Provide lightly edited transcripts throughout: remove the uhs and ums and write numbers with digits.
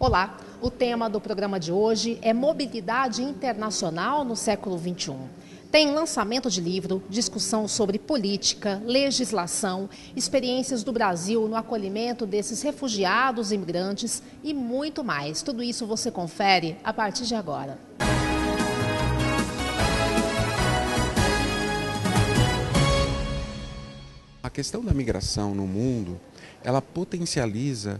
Olá, o tema do programa de hoje é Mobilidade Internacional no século XXI. Tem lançamento de livro, discussão sobre política, legislação, experiências do Brasil no acolhimento desses refugiados e imigrantes e muito mais. Tudo isso você confere a partir de agora. A questão da migração no mundo, ela potencializa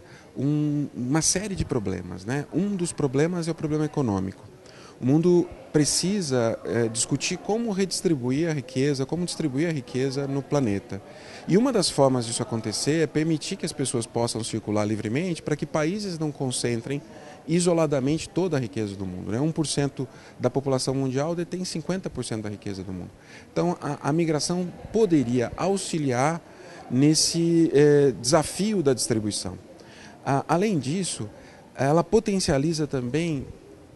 uma série de problemas, né? Um dos problemas é o problema econômico. O mundo precisa discutir como redistribuir a riqueza, como distribuir a riqueza no planeta. E uma das formas disso acontecer é permitir que as pessoas possam circular livremente para que países não concentrem isoladamente toda a riqueza do mundo, né? 1% da população mundial detém 50% da riqueza do mundo. Então, a migração poderia auxiliar nesse desafio da distribuição. Além disso, ela potencializa também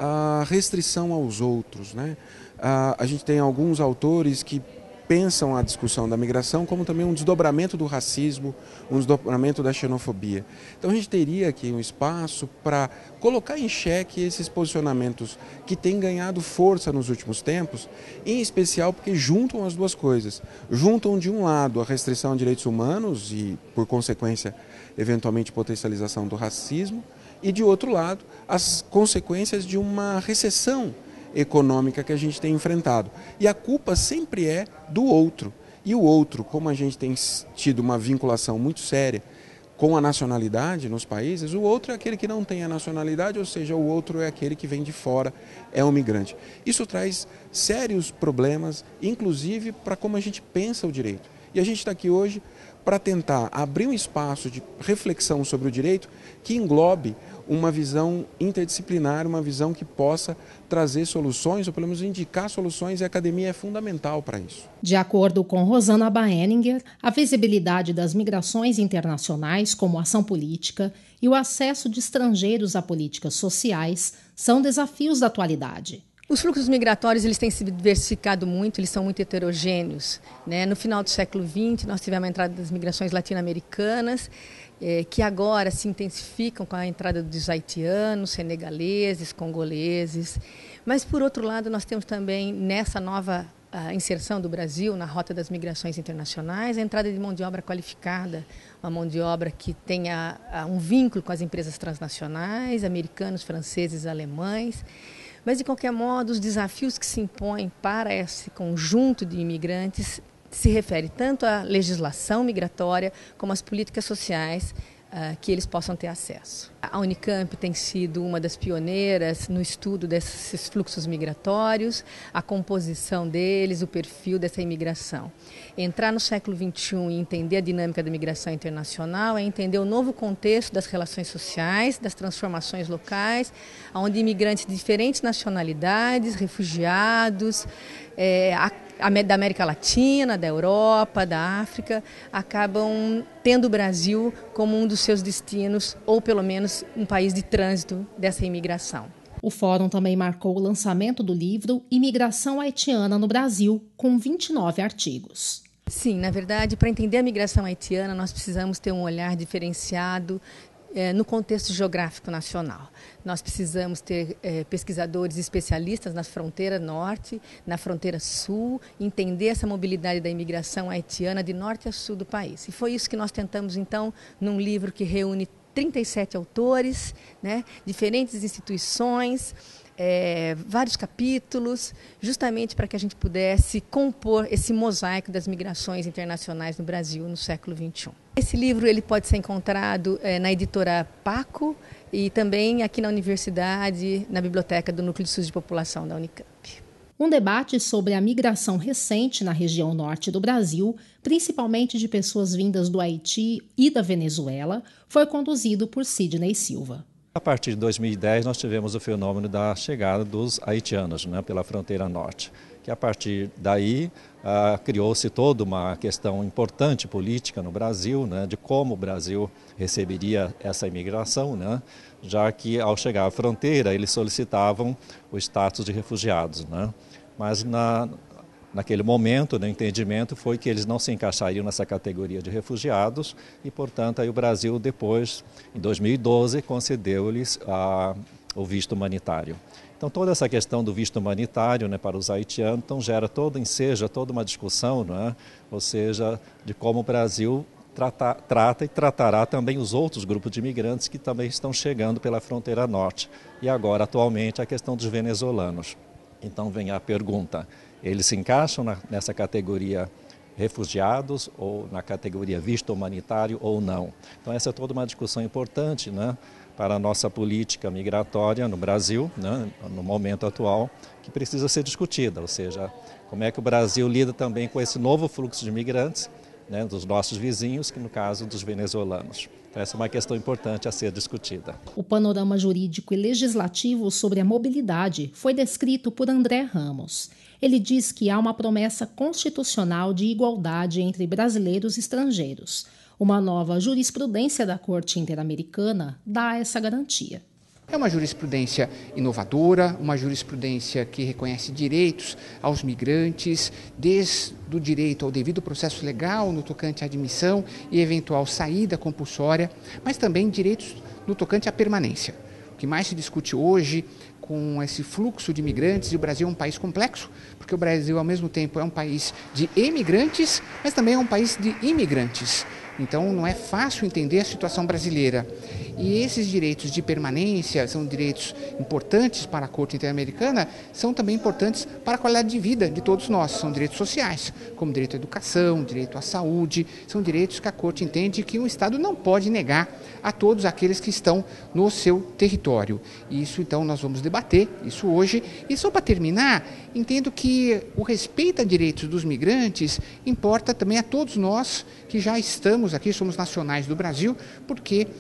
a restrição aos outros, né? A gente tem alguns autores que pensam a discussão da migração como também um desdobramento do racismo, um desdobramento da xenofobia. Então a gente teria aqui um espaço para colocar em xeque esses posicionamentos que têm ganhado força nos últimos tempos, em especial porque juntam as duas coisas. Juntam de um lado a restrição a direitos humanos e, por consequência, eventualmente potencialização do racismo, e de outro lado as consequências de uma recessão econômica que a gente tem enfrentado. E a culpa sempre é do outro. E o outro, como a gente tem tido uma vinculação muito séria com a nacionalidade nos países, o outro é aquele que não tem a nacionalidade, ou seja, o outro é aquele que vem de fora, é um migrante. Isso traz sérios problemas, inclusive para como a gente pensa o direito. E a gente está aqui hoje para tentar abrir um espaço de reflexão sobre o direito que englobe uma visão interdisciplinar, uma visão que possa trazer soluções, ou pelo menos indicar soluções, e a academia é fundamental para isso. De acordo com Rosana Baeninger, a visibilidade das migrações internacionais como ação política e o acesso de estrangeiros a políticas sociais são desafios da atualidade. Os fluxos migratórios eles têm se diversificado muito, eles são muito heterogêneos, né? No final do século XX, nós tivemos a entrada das migrações latino-americanas, que agora se intensificam com a entrada dos haitianos, senegaleses, congoleses. Mas, por outro lado, nós temos também, nessa nova inserção do Brasil na rota das migrações internacionais, a entrada de mão de obra qualificada, uma mão de obra que tenha um vínculo com as empresas transnacionais, americanos, franceses, alemães. Mas, de qualquer modo, os desafios que se impõem para esse conjunto de imigrantes se refere tanto à legislação migratória como às políticas sociais que eles possam ter acesso. A Unicamp tem sido uma das pioneiras no estudo desses fluxos migratórios, a composição deles, o perfil dessa imigração. Entrar no século XXI e entender a dinâmica da migração internacional é entender o novo contexto das relações sociais, das transformações locais, onde imigrantes de diferentes nacionalidades, refugiados, da América Latina, da Europa, da África, acabam tendo o Brasil como um dos seus destinos, ou pelo menos um país de trânsito dessa imigração. O fórum também marcou o lançamento do livro Imigração Haitiana no Brasil, com 29 artigos. Sim, na verdade, para entender a migração haitiana, nós precisamos ter um olhar diferenciado no contexto geográfico nacional. Nós precisamos ter pesquisadores especialistas na fronteira norte, na fronteira sul, entender essa mobilidade da imigração haitiana de norte a sul do país. E foi isso que nós tentamos, então, num livro que reúne 37 autores, né, diferentes instituições, vários capítulos, justamente para que a gente pudesse compor esse mosaico das migrações internacionais no Brasil no século XXI. Esse livro ele pode ser encontrado na editora Paco e também aqui na universidade, na biblioteca do Núcleo de Estudos de População da Unicamp. Um debate sobre a migração recente na região norte do Brasil, principalmente de pessoas vindas do Haiti e da Venezuela, foi conduzido por Sidney Silva. A partir de 2010, nós tivemos o fenômeno da chegada dos haitianos, né, pela fronteira norte, que a partir daí criou-se toda uma questão importante política no Brasil, né, de como o Brasil receberia essa imigração, né, já que ao chegar à fronteira eles solicitavam o status de refugiados, né, mas naquele momento, no entendimento, foi que eles não se encaixariam nessa categoria de refugiados e, portanto, aí o Brasil depois, em 2012, concedeu-lhes o visto humanitário. Então, toda essa questão do visto humanitário, né, para os haitianos, então, enseja toda uma discussão, né, ou seja, de como o Brasil trata e tratará também os outros grupos de imigrantes que também estão chegando pela fronteira norte. E agora, atualmente, a questão dos venezuelanos. Então, vem a pergunta, eles se encaixam nessa categoria refugiados ou na categoria visto humanitário ou não? Então, essa é toda uma discussão importante, né, para a nossa política migratória no Brasil, né, no momento atual, que precisa ser discutida, ou seja, como é que o Brasil lida também com esse novo fluxo de imigrantes, né, dos nossos vizinhos, que no caso dos venezuelanos. Então, essa é uma questão importante a ser discutida. O panorama jurídico e legislativo sobre a mobilidade foi descrito por André Ramos. Ele diz que há uma promessa constitucional de igualdade entre brasileiros e estrangeiros. Uma nova jurisprudência da Corte Interamericana dá essa garantia. É uma jurisprudência inovadora, uma jurisprudência que reconhece direitos aos migrantes, desde o direito ao devido processo legal no tocante à admissão e eventual saída compulsória, mas também direitos no tocante à permanência. O que mais se discute hoje com esse fluxo de imigrantes, e o Brasil é um país complexo, porque o Brasil ao mesmo tempo é um país de emigrantes, mas também é um país de imigrantes. Então não é fácil entender a situação brasileira. E esses direitos de permanência são direitos importantes para a Corte Interamericana, são também importantes para a qualidade de vida de todos nós. São direitos sociais, como direito à educação, direito à saúde, são direitos que a Corte entende que o Estado não pode negar a todos aqueles que estão no seu território. E isso então nós vamos debater, isso hoje. E só para terminar, entendo que o respeito a direitos dos migrantes importa também a todos nós que já estamos aqui, somos nacionais do Brasil, porque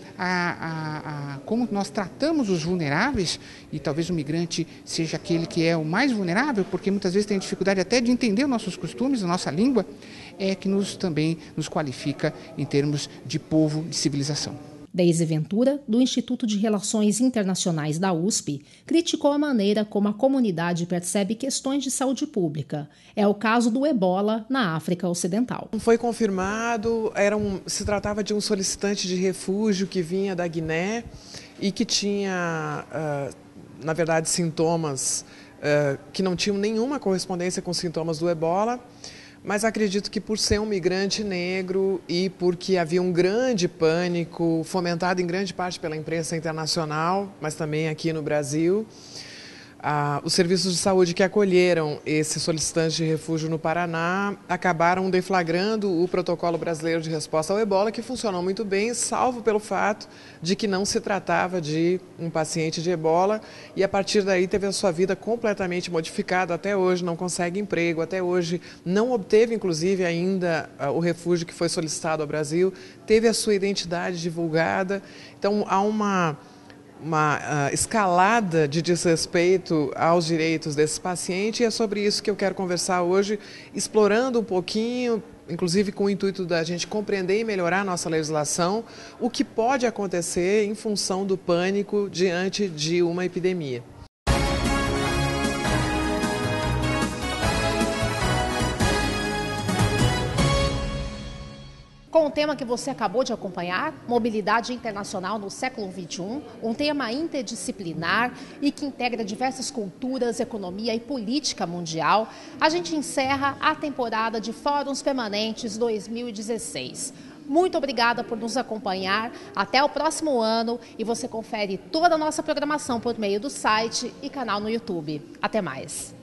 como nós tratamos os vulneráveis, e talvez o migrante seja aquele que é o mais vulnerável, porque muitas vezes tem dificuldade até de entender os nossos costumes, a nossa língua, é que também nos qualifica em termos de povo, de civilização. Deise Ventura, do Instituto de Relações Internacionais da USP, criticou a maneira como a comunidade percebe questões de saúde pública. É o caso do ebola na África Ocidental. Foi confirmado, se tratava de um solicitante de refúgio que vinha da Guiné e que tinha, na verdade, sintomas que não tinham nenhuma correspondência com os sintomas do ebola. Mas acredito que por ser um migrante negro e porque havia um grande pânico, fomentado em grande parte pela imprensa internacional, mas também aqui no Brasil, os serviços de saúde que acolheram esse solicitante de refúgio no Paraná acabaram deflagrando o protocolo brasileiro de resposta ao ebola, que funcionou muito bem, salvo pelo fato de que não se tratava de um paciente de ebola, e a partir daí teve a sua vida completamente modificada. Até hoje não consegue emprego, até hoje não obteve inclusive ainda o refúgio que foi solicitado ao Brasil, teve a sua identidade divulgada. Então há uma escalada de desrespeito aos direitos desse paciente, e é sobre isso que eu quero conversar hoje, explorando um pouquinho, inclusive com o intuito da gente compreender e melhorar a nossa legislação, o que pode acontecer em função do pânico diante de uma epidemia. Com o tema que você acabou de acompanhar, Mobilidade Internacional no século XXI, um tema interdisciplinar e que integra diversas culturas, economia e política mundial, a gente encerra a temporada de Fóruns Permanentes 2016. Muito obrigada por nos acompanhar, até o próximo ano, e você confere toda a nossa programação por meio do site e canal no YouTube. Até mais!